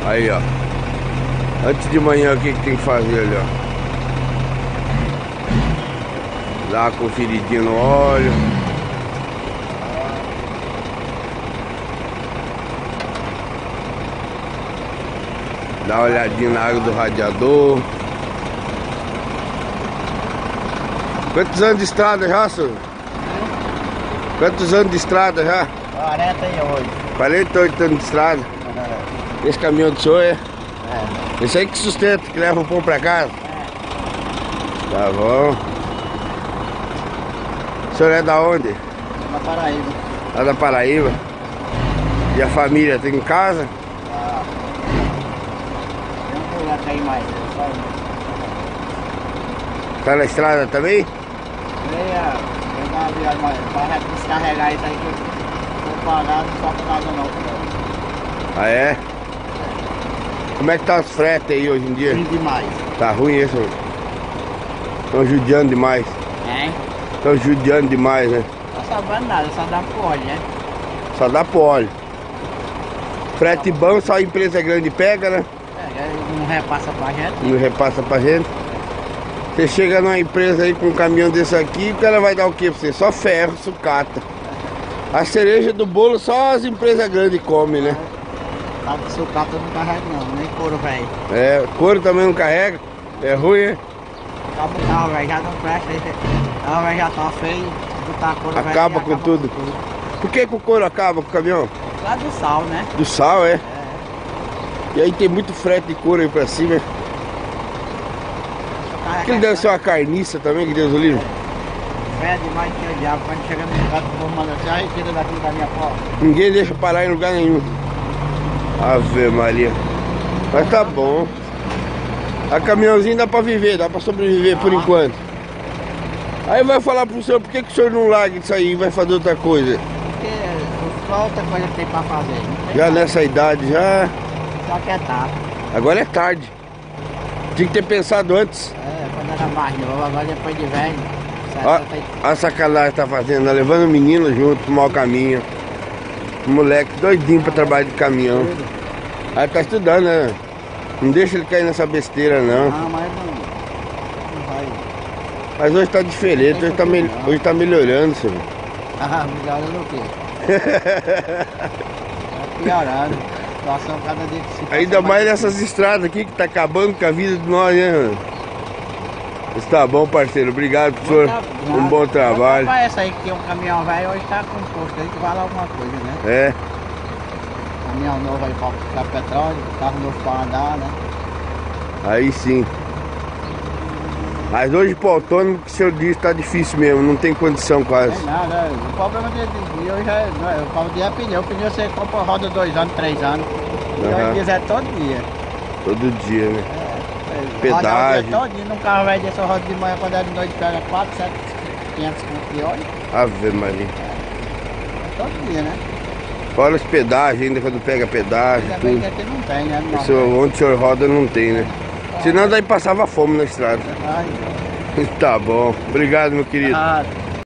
Aí, ó. Antes de manhã, o que tem que fazer ali, ó? Dá uma conferidinha no óleo. Dá uma olhadinha na água do radiador. Quantos anos de estrada já, senhor? Quantos anos de estrada já? 48. 48 anos de estrada. Esse caminhão do senhor é? Esse aí que sustenta, que leva o pão pra casa? Tá bom. O senhor é da onde? Da Paraíba. Lá da Paraíba. E a família tem em casa? Eu não cair mais. Tá na estrada também? Venha pegar uma viagem mais. Para descarregar isso aí que eu vou pagar, não só por nada não. Ah, é? Como é que tá os fretes aí hoje em dia? Ruim demais. Tá ruim isso? Estão judiando demais. É? Estão judiando demais, né? Não tá sabendo nada, só dá pro óleo, né? Só dá pro óleo. Frete bom, só a empresa grande pega, né? Não repassa pra gente. Não repassa pra gente. Você chega numa empresa aí com um caminhão desse aqui, o cara vai dar o que pra você? Só ferro, sucata. A cereja do bolo só as empresas grandes comem, né? Tá de sucata não carrega não, nem couro, velho. É, couro também não carrega. É ruim, é? Acaba o carro, velho, já não presta aí. O carro, velho, já tá feio. Botar couro, velho, Acaba com tudo. Por que o couro acaba com o caminhão? Lá do sal, né? Do sal, é? E aí tem muito frete de couro aí pra cima. Aquele deve ser uma carniça também, que Deus o livre. Fé demais que é o diabo. Quando chega no mercado, o povo manda assim, ai, tira daqui da minha porta. Ninguém deixa parar em lugar nenhum. Ave Maria. Mas tá bom. A caminhãozinho dá pra viver, dá pra sobreviver por enquanto. Aí vai falar pro senhor, por que o senhor não larga isso aí e vai fazer outra coisa? Porque qual outra coisa que tem pra fazer? Já nessa idade, já... Só que é tarde. Agora é tarde. Tinha que ter pensado antes. É, quando era mais novo, agora depois de velho. Ó, a sacanagem que tá fazendo, tá levando o menino junto pro mau caminho. O moleque doidinho pra trabalhar de caminhão. Aí tá estudando, né? Não deixa ele cair nessa besteira, não. Não, mas não vai. Mas hoje tá diferente, hoje tá melhorando, senhor. Ah, melhorando o quê? Tá piorando. A situação cada dia que se passa. Ainda mais nessas estradas aqui que tá acabando com a vida de nós, né? Está bom, parceiro. Obrigado, professor. Um bom trabalho. Essa aí que tem um caminhão velho, hoje tá com posto aí que vale alguma coisa, né? É. Caminhão novo aí pra petróleo, carro novo pra andar, né? Aí sim. Mas hoje pro autônomo, que o senhor disse, tá difícil mesmo, não tem condição quase. Não tem nada, o problema de hoje é, o problema é pneu. O pneu você compra roda 2 anos, 3 anos. E hoje em dia é todo dia. Todo dia, né? Pedágio. Pedágio. Roda o dia todo, num carro velho desse, eu rodo de manhã, quando é de noite, pega 4, 7, 500 com de óleo. Ave Maria. Todo dia, né? Fora os pedágios ainda, quando pega pedágio, Ainda bem tudo. que aqui não tem, né? Isso, onde o senhor roda não tem, né? Senão daí passava fome na estrada. Ai, Tá bom. Obrigado, meu querido. ah,